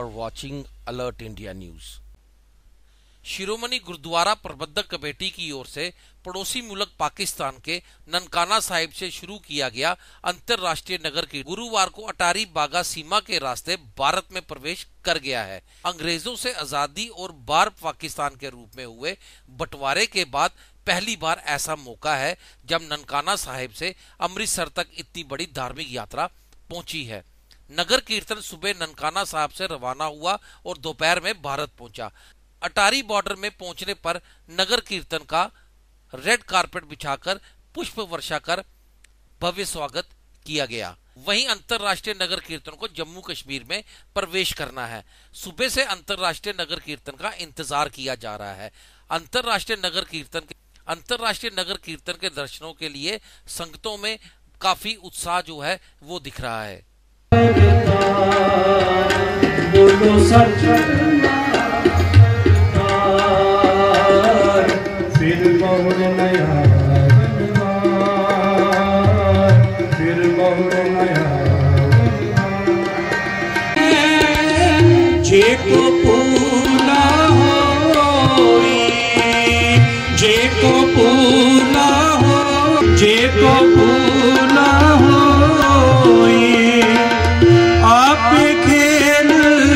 for watching Alert India News। शिरोमणि गुरुद्वारा प्रबंधक committee की ओर से पड़ोसी मुल्क पाकिस्तान के ननकाना साहिब से शुरू किया गया अंतर्राष्ट्रीय नगर कीर्तन गुरुवार को अटारी बागा सीमा के रास्ते भारत में प्रवेश कर गया है। अंग्रेजों से आजादी और बार पाकिस्तान के रूप में हुए बंटवारे के बाद पहली बार ऐसा मौका है जब ननकाना साहिब से अमृतसर तक इतनी बड़ी धार्मिक यात्रा पहुंची है। नगर कीर्तन सुबह ननकाना साहिब से रवाना हुआ और दोपहर में भारत पहुंचा। अटारी बॉर्डर में पहुंचने पर नगर कीर्तन का रेड कारपेट बिछाकर पुष्प वर्षा कर भव्य स्वागत किया गया। वहीं अंतर्राष्ट्रीय नगर कीर्तन को जम्मू कश्मीर में प्रवेश करना है। सुबह से अंतर्राष्ट्रीय नगर कीर्तन का इंतजार किया जा रहा है। अंतर्राष्ट्रीय नगर कीर्तन के दर्शनों के लिए संगतों में काफी उत्साह जो है वो दिख रहा है। जेको पूना होई, जेको पूना हो, जेको पूना होई, आप खेल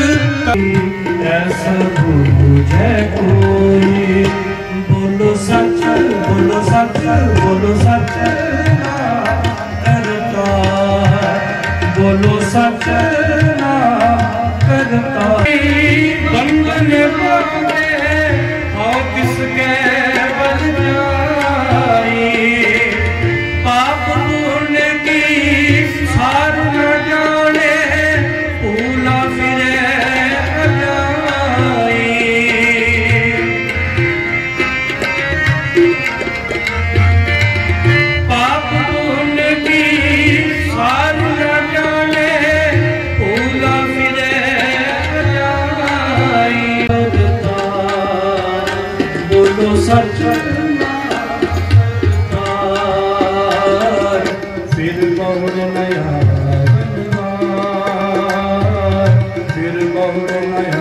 ऐसा बूझे कोई। बोलो सच, बोलो सच, बोलो सच ना करता, बोलो सच ना करता। बंधन पावे और किसके बन जाई, पाप पुण्य की सार न जाने, भूला फिरे जाई। पाप पुण्य की सार न जाने, भूला फिरे बोलो सच फिर बहुर नया, फिर बहुर नया।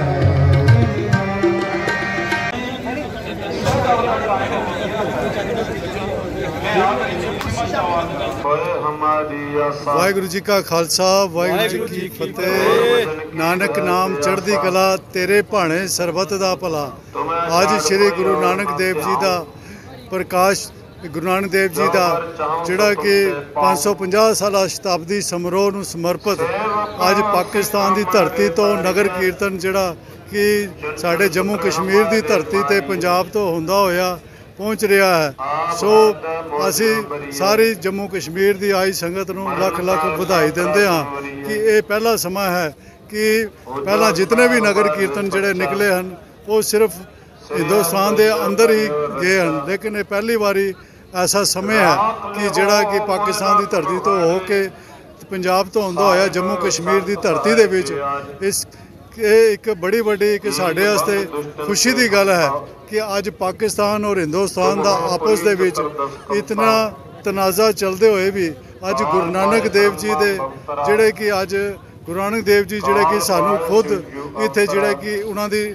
वाहिगुरु जी का खालसा, वाहिगुरु जी की फतेह। नानक नाम चढ़दी कला, तेरे भाणे सरबत दा भला। आज श्री गुरु नानक देव जी का प्रकाश, गुरु नानक देव जी का जिहड़ा कि 550 साला शताब्दी समारोह नूं समर्पित अज पाकिस्तान की धरती तो नगर कीर्तन जिहड़ा कि साडे जम्मू कश्मीर की धरती ते पंजाब तो हुंदा होया पहुँच रहा है। सो असी सारी जम्मू कश्मीर की आई संगत नूं लख लख बधाई देंदे हाँ कि ये पहला समा है कि पहला जितने भी नगर कीर्तन जिहड़े निकले हैं वो सिर्फ हिंदुस्तान के अंदर ही गए हैं, लेकिन ये पहली बारी ऐसा समय है कि जिहड़ा कि पाकिस्तान की धरती तो हो के पंजाब तो हुंदा होया जम्मू कश्मीर की धरती दे विच इस एक बड़ी वड्डी एक साडे वास्ते खुशी की गल है कि अज पाकिस्तान और हिंदुस्तान का आपस दे विच इतना तनाज़ा चलते हुए भी अज गुरु नानक देव जी दे जिहड़े कि अज गुरु नानक देव जी जिहड़े कि सानू खुद इत्थे जिहड़े कि उन्हां दी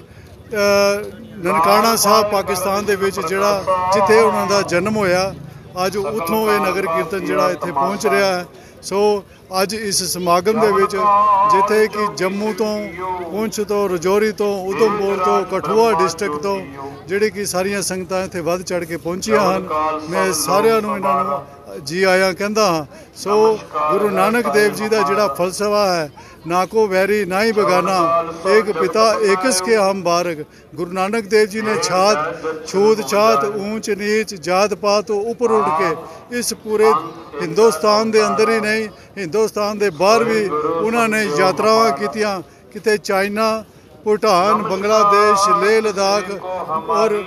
ननकाना साहब पाकिस्तान दे विच जिहड़ा जिथे उन्हां दा जन्म होया अज उत्थों ये नगर कीर्तन जिहड़ा इत्थे पहुँच रहा है। सो अज इस समागम दे विच जिथे कि जम्मू तो पुंछ तो रजौरी तो उधमपुर तो कठुआ डिस्ट्रिक्ट तो जिहड़ी कि सारियां संगतां इत्थे वध चढ़ के पहुंचियां हन, मैं सारियां नूं इन्हां नूं जी आया कहंदा हाँ। सो गुरु नानक देव जी का जिहड़ा फलसफा है, ना को वैरी ना ही बेगाना, एक पिता एकस के हम बारक। गुरु नानक देव जी ने छूत छात ऊंच नीच जात पात तो ऊपर उठ के इस पूरे हिंदुस्तान के अंदर ही नहीं हिंदुस्तान के बाहर भी उन्होंने यात्रावां कीतियां, किते चाइना, भूटान, बांग्लादेश, लेह लद्दाख और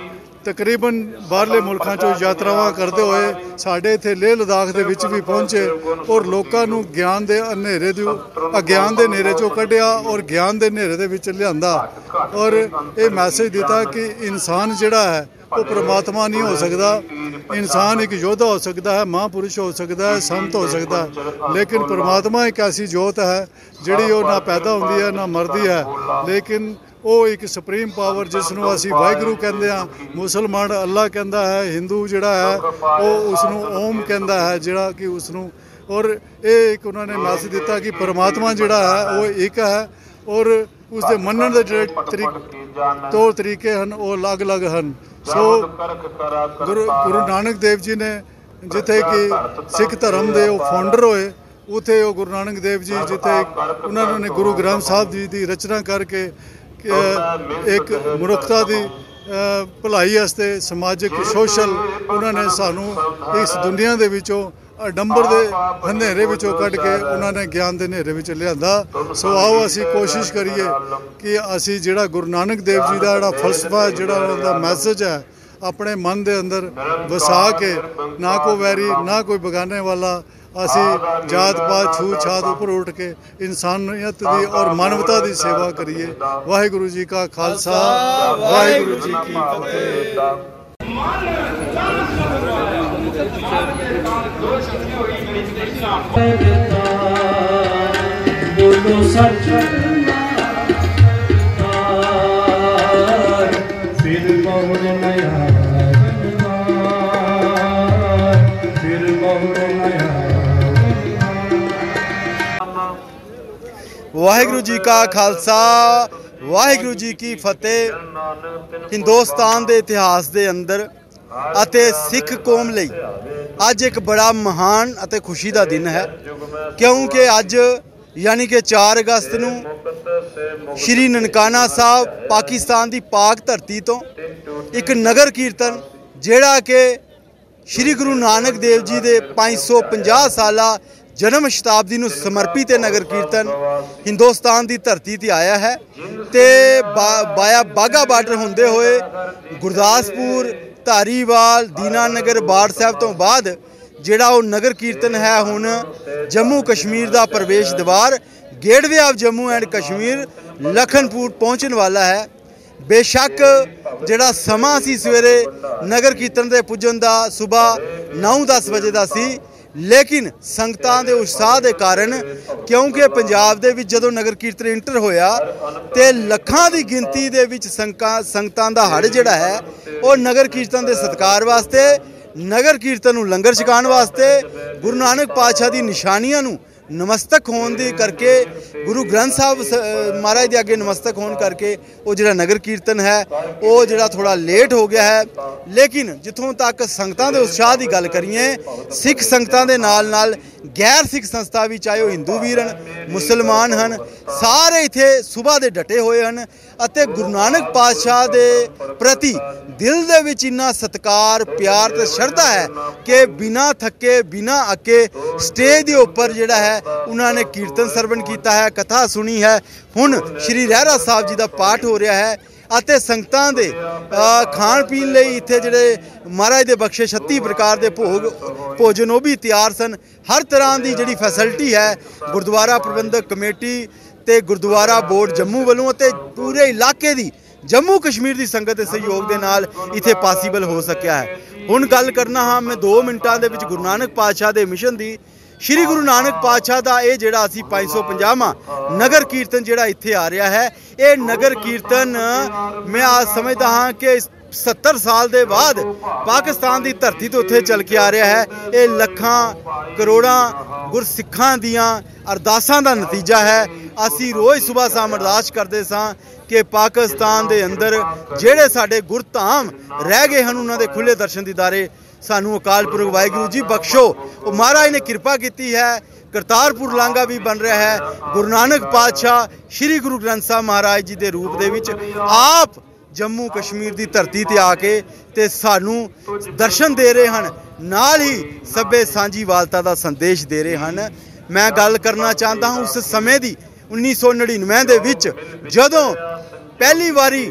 तकरीबन बाहरले मुल्कां चों यात्रावां करते हुए साढ़े इत्थे लेह लद्दाख दे विच भी पहुंचे और लोकां नूं ज्ञान दे हनेरे दे अज्ञान दे हनेरे चों कढिया और ज्ञान दे हनेरे दे विच लिआंदा और ये मैसेज दिता कि इंसान जिहड़ा है वो परमात्मा नहीं हो सकता। इंसान एक योद्धा हो सकता है, महापुरुष हो सकता है, संत हो सकता है, लेकिन परमात्मा एक ऐसी जोत है जिहड़ी वो ना पैदा होंदी है ना मरदी है। लेकिन वो एक सुप्रीम पावर जिसनों असी वाहिगुरू कहते हैं, मुसलमान अल्लाह कहता है, हिंदू जिहड़ा है वो उसनों ओम कहता है जिहड़ा कि उसनों। और ये एक उन्होंने मैसेज दिता कि परमात्मा जिहड़ा है वो एक है और उसके मनण दे जिहड़े तौर तरीके हैं वो अलग अलग हैं। सो गुरु नानक देव जी ने जिथे कि सिख धर्म के वो फाउंडर होए उथे वो गुरु नानक देव जी जिथे उन्होंने गुरु ग्रंथ साहब जी की रचना करके एक मनुखता की भलाई वास्ते समाजिक सोशल उन्होंने सानू इस दुनिया के विचों डंबर के हनेरे विचों कढ़ के उन्होंने ज्ञान के हनेरे विच लिआंदा। सो आओ असी कोशिश करिए कि असी जिहड़ा गुरु नानक देव जी का जिहड़ा फलसफा जिहड़ा उनका मैसेज है अपने मन के अंदर वसा के ना कोई वैरी ना कोई बगाने वाला असी जात पात छू छात उपर उठ के इंसानियत की और मानवता की सेवा करिए। वाहिगुरू जी का खालसा वाहिगुरू जी की फतेह। बोलो सच फिर बहुत नया फिर बहुत नया। वाहिगुरू जी का खालसा वाहिगुरू जी की फतेह। हिंदुस्तान के इतिहास के अंदर ਅਤੇ सिख कौम ਲਈ ਅੱਜ एक बड़ा महान ਅਤੇ खुशी का दिन है क्योंकि ਅੱਜ यानी कि 4 अगस्त ਨੂੰ श्री ननकाना साहब पाकिस्तान की पाक धरती तो एक नगर कीर्तन ਜਿਹੜਾ कि श्री गुरु नानक देव जी के 550 साला जन्म शताब्दी ਨੂੰ समर्पित नगर कीर्तन हिंदुस्तान की धरती ते आया है। तो बाया बाघा बार्डर होंदे हुए गुरदासपुर धारीवाल दीनानगर बाड़ साहब तो बाद जिहड़ा वो नगर कीर्तन है हुण जम्मू कश्मीर का प्रवेश द्वार gateway of Jammu and Kashmir Lakhanpur पहुँचने वाला है। बेशक जिहड़ा समा सी सवेरे नगर कीर्तन के पुजन का सुबह 9-10 बजे का सी, लेकिन संगतां दे उत्साह के कारण क्योंकि पंजाब दे विच जदों नगर कीर्तन इंटर होया तो लखां की गिनती दे विच संगतां दा हड़ जिहड़ा है वो नगर कीर्तन के सत्कार वास्ते नगर कीर्तन नूं लंगर छकाउण वास्ते गुरु नानक पातशाह की निशानियां नूं नमस्तक होने दी करके गुरु ग्रंथ साहब महाराज के अगे नमस्तक होने करके वो जिहड़ा नगर कीर्तन है वो जिहड़ा थोड़ा लेट हो गया है। लेकिन जिथों तक संगतां दे उत्साह की गल करिए सिख संगतां दे नाल नाल गैर सिख संस्था भी चाहे वो हिंदू वीर हन मुसलमान हन सारे इत्थे सुबह दे डटे हुए हन अते गुरु नानक पातशाह दे प्रति दिल दे विच इन्ना सत्कार प्यार ते शरधा है कि बिना थके बिना अके स्टेज के उपर जिहड़ा है उन्होंने कीर्तन सरवण किया है कथा सुनी है। हुण श्री रहरा साहब जी का पाठ हो रहा है अते संगतां दे खाण पीण लई इत्थे जिहड़े महाराज दे बख्शे 36 प्रकार के भोजन वो भी तैयार सन। हर तरह की जिहड़ी फैसिलिटी है गुरुद्वारा प्रबंधक कमेटी ते गुरुद्वारा बोर्ड जम्मू वालों ते पूरे इलाके की जम्मू कश्मीर की संगत के सहयोग के नाल इत्थे पॉसीबल हो सकिया है। हुण गल करना हाँ मैं 2 मिनटां दे विच गुरु नानक पातशाह के मिशन की। श्री गुरु नानक पातशाह का यह जिहड़ा असी 550वां नगर कीर्तन जिहड़ा इत्थे आ रहा है ये नगर कीर्तन मैं आज समझदा हाँ कि 70 साल के बाद पाकिस्तान की धरती तो उत्थे चल के आ रहा है। ये लखां करोड़ां गुरसिखां दियां अरदासां दा नतीजा है। असी रोज़ सुबह शाम अरदास करते सां कि पाकिस्तान के अंदर जिहड़े साडे गुरधाम रह गए हैं उन्हां दे खुले दर्शन दीदारे सानू अकाल पुरख वाहिगुरू जी बख्शो। वो महाराज ने कृपा की है करतारपुर लांघा भी बन रहा है। गुरु नानक पातशाह श्री गुरु ग्रंथ साहब महाराज जी के रूप दे विच आप जम्मू कश्मीर की धरती ते आके ते सानू दर्शन दे रहे हैं नाल ही सभ्य सांझीवालता का संदेश दे रहे हैं। मैं गल करना चाहता हूँ उस समय की 1999 दे विच जदों पहली बारी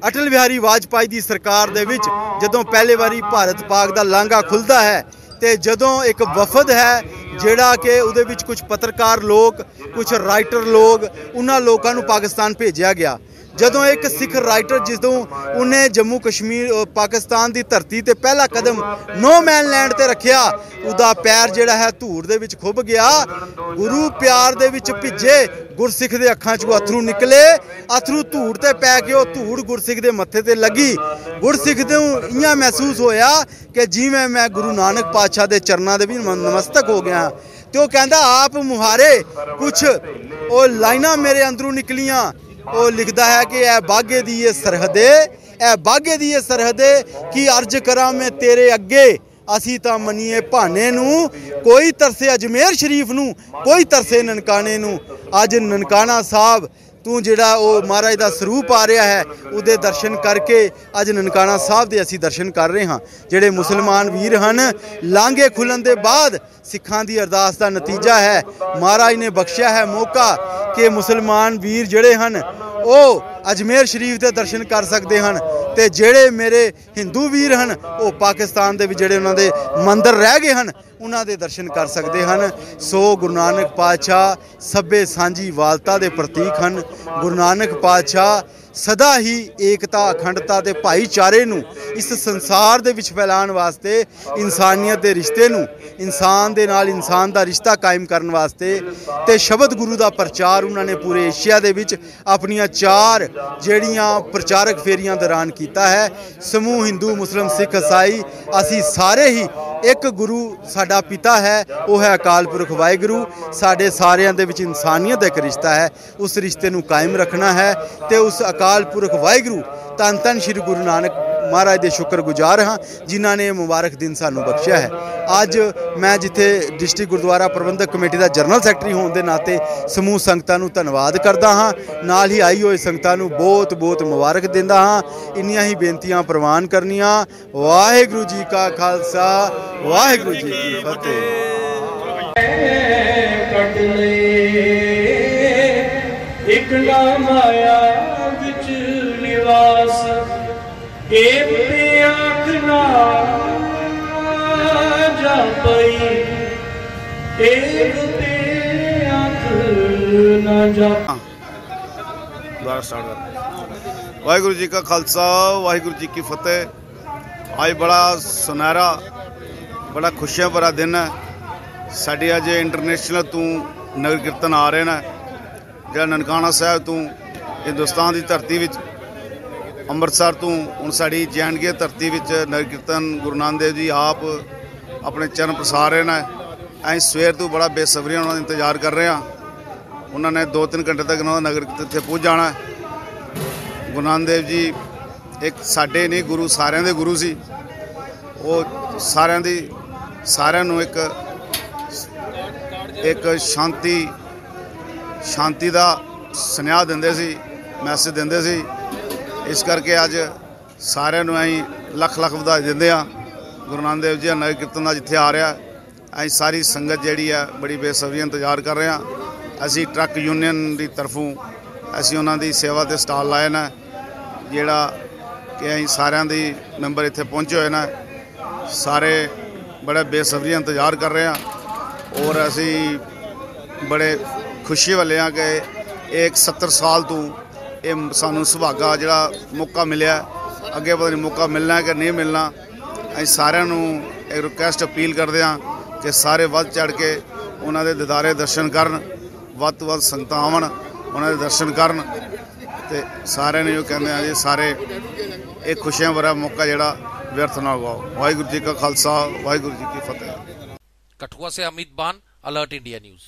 ਅਟਲ ਬਿਹਾਰੀ ਵਾਜਪਾਈ ਦੀ ਸਰਕਾਰ ਦੇ ਵਿੱਚ ਜਦੋਂ ਪਹਿਲੇ ਵਾਰੀ ਭਾਰਤ ਪਾਕ ਦਾ ਲਾਂਘਾ ਖੁੱਲਦਾ ਹੈ ਤੇ ਜਦੋਂ ਇੱਕ ਵਫਦ ਹੈ ਜਿਹੜਾ ਕਿ ਉਹਦੇ ਵਿੱਚ ਕੁਝ ਪੱਤਰਕਾਰ ਲੋਕ, ਕੁਝ ਰਾਈਟਰ ਲੋਕ, ਉਹਨਾਂ ਲੋਕਾਂ ਨੂੰ ਪਾਕਿਸਤਾਨ ਭੇਜਿਆ ਗਿਆ। ਜਦੋਂ ਇੱਕ ਸਿੱਖ ਰਾਈਟਰ ਜਦੋਂ ਉਹਨੇ ਜੰਮੂ ਕਸ਼ਮੀਰ ਪਾਕਿਸਤਾਨ ਦੀ ਧਰਤੀ ਤੇ ਪਹਿਲਾ ਕਦਮ ਨੋ ਮੈਨ ਲੈਂਡ ਤੇ ਰੱਖਿਆ, ਉਹਦਾ ਪੈਰ ਜਿਹੜਾ ਹੈ ਧੂੜ ਦੇ ਵਿੱਚ ਖੁੱਭ ਗਿਆ। ਗੁਰੂ ਪਿਆਰ ਦੇ ਵਿੱਚ ਭਿੱਜੇ ਗੁਰਸਿੱਖ ਦੇ ਅੱਖਾਂ 'ਚੋਂ ਅਥਰੂ ਨਿਕਲੇ, ਅਥਰੂ ਧੂੜ ਤੇ ਪੈ ਕੇ ਉਹ ਧੂੜ ਗੁਰਸਿੱਖ ਦੇ ਮੱਥੇ ਤੇ ਲੱਗੀ। ਗੁਰਸਿੱਖ ਨੂੰ ਇਆਂ ਮਹਿਸੂਸ ਹੋਇਆ ਕਿ ਜਿਵੇਂ ਮੈਂ ਗੁਰੂ ਨਾਨਕ ਪਾਤਸ਼ਾਹ ਦੇ ਚਰਨਾਂ ਦੇ ਵੀ ਨਮਸਤਕ ਹੋ ਗਿਆ। ਤੇ ਉਹ ਕਹਿੰਦਾ ਆਪ ਮੁਹਾਰੇ ਕੁਛ ਉਹ ਲਾਈਨਾਂ ਮੇਰੇ ਅੰਦਰੋਂ ਨਿਕਲੀਆਂ। ਉਹ ਲਿਖਦਾ ਹੈ ਕਿ ਇਹ ਬਾਗੇ ਦੀ ਇਹ ਸਰਹਦੇ, ਇਹ ਬਾਗੇ ਦੀ ਇਹ ਸਰਹਦੇ ਕੀ ਅਰਜ਼ ਕਰਾਂ ਮੈਂ ਤੇਰੇ ਅੱਗੇ। ਅਸੀਂ ਤਾਂ ਮੰਨੀਏ ਭਾਨੇ ਨੂੰ, ਕੋਈ ਤਰਸੇ ਅਜਮੇਰ ਸ਼ਰੀਫ ਨੂੰ, ਕੋਈ ਤਰਸੇ ਨਨਕਾਣੇ ਨੂੰ। ਅੱਜ ਨਨਕਾਣਾ ਸਾਹਿਬ ਤੂੰ ਜਿਹੜਾ ਉਹ ਮਹਾਰਾਜ ਦਾ ਸਰੂਪ ਆ ਰਿਹਾ ਹੈ, ਉਹਦੇ ਦਰਸ਼ਨ ਕਰਕੇ ਅੱਜ ਨਨਕਾਣਾ ਸਾਹਿਬ ਦੇ ਅਸੀਂ ਦਰਸ਼ਨ ਕਰ ਰਹੇ ਹਾਂ। ਜਿਹੜੇ ਮੁਸਲਮਾਨ ਵੀਰ ਹਨ, ਲਾਂਘੇ ਖੁੱਲ੍ਹਣ ਦੇ ਬਾਅਦ ਸਿੱਖਾਂ ਦੀ ਅਰਦਾਸ ਦਾ ਨਤੀਜਾ ਹੈ, ਮਹਾਰਾਜ ਨੇ ਬਖਸ਼ਿਆ ਹੈ ਮੌਕਾ ਕਿ ਮੁਸਲਮਾਨ ਵੀਰ ਜਿਹੜੇ ਹਨ ਉਹ ਅਜਮੇਰ ਸ਼ਰੀਫ ਦੇ ਦਰਸ਼ਨ ਕਰ ਸਕਦੇ ਹਨ। ਤੇ ਜਿਹੜੇ ਮੇਰੇ ਹਿੰਦੂ ਵੀਰ ਹਨ ਉਹ ਪਾਕਿਸਤਾਨ ਦੇ ਵਿੱਚ ਜਿਹੜੇ ਉਹਨਾਂ ਦੇ ਮੰਦਰ ਰਹਿ ਗਏ ਹਨ ਉਹਨਾਂ ਦੇ ਦਰਸ਼ਨ ਕਰ ਸਕਦੇ ਹਨ। ਸੋ ਗੁਰੂ ਨਾਨਕ ਪਾਤਸ਼ਾਹ ਸਭੇ ਸਾਂਝੀ ਵਾਲਤਾ ਦੇ ਪ੍ਰਤੀਕ ਹਨ। ਗੁਰੂ ਨਾਨਕ ਪਾਤਸ਼ਾਹ ਸਦਾ ਹੀ ਏਕਤਾ, ਅਖੰਡਤਾ ਤੇ ਭਾਈਚਾਰੇ ਨੂੰ ਇਸ ਸੰਸਾਰ ਦੇ ਵਿੱਚ ਫੈਲਾਉਣ ਵਾਸਤੇ, ਇਨਸਾਨੀਅਤ ਦੇ ਰਿਸ਼ਤੇ ਨੂੰ, ਇਨਸਾਨ ਦੇ ਨਾਲ ਇਨਸਾਨ ਦਾ ਰਿਸ਼ਤਾ ਕਾਇਮ ਕਰਨ ਵਾਸਤੇ ਤੇ ਸ਼ਬਦ ਗੁਰੂ ਦਾ ਪ੍ਰਚਾਰ ਉਹਨਾਂ ਨੇ ਪੂਰੇ ਏਸ਼ੀਆ ਦੇ ਵਿੱਚ ਆਪਣੀਆਂ 4 ਜਿਹੜੀਆਂ ਪ੍ਰਚਾਰਕ ਫੇਰੀਆਂ ਦੌਰਾਨ ਕੀਤਾ ਹੈ। ਸਮੂਹ ਹਿੰਦੂ, ਮੁਸਲਿਮ, ਸਿੱਖ, ਈਸਾਈ ਅਸੀਂ ਸਾਰੇ ਹੀ ਇੱਕ ਗੁਰੂ ਸਾਡਾ ਪਿਤਾ ਹੈ, ਉਹ ਹੈ ਅਕਾਲ ਪੁਰਖ ਵਾਹਿਗੁਰੂ। ਸਾਡੇ ਸਾਰਿਆਂ ਦੇ ਵਿੱਚ ਇਨਸਾਨੀਅਤ ਦਾ ਇੱਕ ਰਿਸ਼ਤਾ ਹੈ, ਉਸ ਰਿਸ਼ਤੇ ਨੂੰ ਕਾਇਮ ਰੱਖਣਾ ਹੈ ਤੇ ਉਸ ਅਕਾਲ ਪੁਰਖ ਵਾਹਿਗੁਰੂ ਧੰਨ ਧੰਨ ਸ਼੍ਰੀ ਗੁਰੂ ਨਾਨਕ ਮਹਾਰਾਜ ਦੇ ਸ਼ੁਕਰਗੁਜ਼ਾਰ ਹਾਂ ਜਿਨ੍ਹਾਂ ਨੇ ਇਹ ਮੁਬਾਰਕ ਦਿਨ ਸਾਨੂੰ ਬਖਸ਼ਿਆ ਹੈ। ਅੱਜ ਮੈਂ ਜਿੱਥੇ ਡਿਸਟ੍ਰਿਕਟ ਗੁਰਦੁਆਰਾ ਪ੍ਰਬੰਧਕ ਕਮੇਟੀ ਦਾ ਜਨਰਲ ਸੈਕਟਰੀ ਹੋਣ ਦੇ ਨਾਤੇ ਸਮੂਹ ਸੰਗਤਾਂ ਨੂੰ ਧੰਨਵਾਦ ਕਰਦਾ ਹਾਂ, ਨਾਲ ਹੀ ਆਈ ਹੋਏ ਸੰਗਤਾਂ ਨੂੰ ਬਹੁਤ ਬਹੁਤ ਮੁਬਾਰਕ ਦਿੰਦਾ ਹਾਂ। ਇੰਨੀਆਂ ਹੀ ਬੇਨਤੀਆਂ ਪ੍ਰਵਾਨ ਕਰਨੀਆਂ। ਵਾਹਿਗੁਰੂ ਜੀ ਕਾ ਖਾਲਸਾ, ਵਾਹਿਗੁਰੂ ਜੀ ਕੀ ਫਤਿਹ। ਇੱਕ ਨਾ ਮਾਇਆ ਵਿੱਚ ਨਿਵਾਸ, ਇਹ ਅੱਖ ਨਾ ਜਾ ਪਈ, ਇਹ ਅੱਖ ਨਾ ਜਾ। ਵਾਹਿਗੁਰੂ ਜੀ ਕਾ ਖਾਲਸਾ, ਵਾਹਿਗੁਰੂ ਜੀ ਕੀ ਫਤਿਹ। ਅੱਜ ਬੜਾ ਸੁਨਹਿਰਾ, ਬੜਾ ਖੁਸ਼ੀਆਂ ਭਰਾ ਦਿਨ ਹੈ। ਸਾਡੇ ਅੱਜ ਇੰਟਰਨੈਸ਼ਨਲ ਤੋਂ ਨਗਰ ਕੀਰਤਨ ਆ ਰਹੇ ਨੇ, ਜਿਹੜਾ ਨਨਕਾਣਾ ਸਾਹਿਬ ਤੋਂ ਹਿੰਦੁਸਤਾਨ ਦੀ ਧਰਤੀ ਵਿੱਚ, ਅੰਮ੍ਰਿਤਸਰ ਤੋਂ ਹੁਣ ਸਾਡੀ JNK ਧਰਤੀ ਵਿੱਚ ਨਗਰ ਕੀਰਤਨ ਗੁਰੂ ਨਾਨਕ ਦੇਵ ਜੀ ਆਪ ਆਪਣੇ ਚਰਨ ਪਸਾਰ ਰਹੇ ਨੇ। ਅਸੀਂ ਸਵੇਰ ਤੋਂ ਬੜਾ ਬੇਸਬਰੀ ਉਹਨਾਂ ਦਾ ਇੰਤਜ਼ਾਰ ਕਰ ਰਹੇ ਹਾਂ। ਉਹਨਾਂ ਨੇ 2-3 ਘੰਟੇ ਤੱਕ ਉਹਨਾਂ ਦਾ ਨਗਰ ਕੀਰਤਨ ਇੱਥੇ ਪਹੁੰਚ ਜਾਣਾ। ਗੁਰੂ ਨਾਨਕ ਦੇਵ ਜੀ ਇੱਕ ਸਾਡੇ ਨਹੀਂ, ਗੁਰੂ ਸਾਰਿਆਂ ਦੇ ਗੁਰੂ ਸੀ। ਉਹ ਸਾਰਿਆਂ ਨੂੰ ਇੱਕ ਸ਼ਾਂਤੀ ਦਾ ਸੁਨੇਹਾ ਦਿੰਦੇ ਸੀ, ਮੈਸੇਜ ਦਿੰਦੇ ਸੀ। ਇਸ ਕਰਕੇ ਅੱਜ ਸਾਰਿਆਂ ਨੂੰ ਅਸੀਂ ਲੱਖ ਲੱਖ ਵਧਾਈ ਦਿੰਦੇ ਹਾਂ। ਗੁਰੂ ਨਾਨਕ ਦੇਵ ਜੀ ਦਾ ਨਗਰ ਕੀਰਤਨ ਦਾ ਜਿੱਥੇ ਆ ਰਿਹਾ, ਅਸੀਂ ਸਾਰੀ ਸੰਗਤ ਜਿਹੜੀ ਹੈ ਬੜੀ ਬੇਸਬਰੀ ਇੰਤਜ਼ਾਰ ਕਰ ਰਹੇ ਹਾਂ। ਅਸੀਂ ਟਰੱਕ ਯੂਨੀਅਨ ਦੀ ਤਰਫੋਂ ਅਸੀਂ ਉਹਨਾਂ ਦੀ ਸੇਵਾ ਤੇ ਸਟਾਲ ਲਾਏ ਨੇ, ਜਿਹੜਾ ਕਿ ਅਸੀਂ ਸਾਰਿਆਂ ਦੀ ਮੈਂਬਰ ਇੱਥੇ ਪਹੁੰਚੇ ਹੋਏ ਨੇ। ਸਾਰੇ ਬੜੇ ਬੇਸਬਰੀ ਇੰਤਜ਼ਾਰ ਕਰ ਰਹੇ ਹਾਂ ਔਰ ਅਸੀਂ ਬੜੇ ਖੁਸ਼ੀ ਵਾਲੇ ਹਾਂ ਕਿ ਇੱਕ 70 ਸਾਲ ਤੋਂ ਇਹ ਸਾਨੂੰ ਸੁਭਾਗਾ ਜਿਹੜਾ ਮੌਕਾ ਮਿਲਿਆ। ਅੱਗੇ ਪਤਾ ਨਹੀਂ ਮੌਕਾ ਮਿਲਣਾ ਕਿ ਨਹੀਂ ਮਿਲਣਾ। ਅਸੀਂ ਸਾਰਿਆਂ ਨੂੰ ਇੱਕ ਰਿਕੁਐਸਟ ਅਪੀਲ ਕਰਦੇ ਹਾਂ ਕਿ ਸਾਰੇ ਵੱਧ ਚੜ੍ਹ ਕੇ ਉਹਨਾਂ ਦੇ ਦੀਦਾਰੇ ਦਰਸ਼ਨ ਕਰਨ, ਵੱਧ ਤੋਂ ਵੱਧ ਸੰਗਤਾਂ ਆਉਣ, ਉਹਨਾਂ ਦੇ ਦਰਸ਼ਨ ਕਰਨ। ਤੇ ਸਾਰਿਆਂ ਨੇ ਉਹ ਕਹਿੰਦੇ ਆ ਜੀ ਸਾਰੇ ਇਹ ਖੁਸ਼ੀਆਂ ਭਰਾ ਮੌਕਾ ਜਿਹੜਾ व्यर्थ ना गवाओ। वाहिगुरु जी का खालसा, वाहिगुरु जी की फतेह। कठुआ से Amit Ban, alert India news.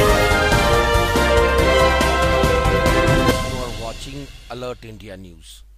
You are watching Alert India News.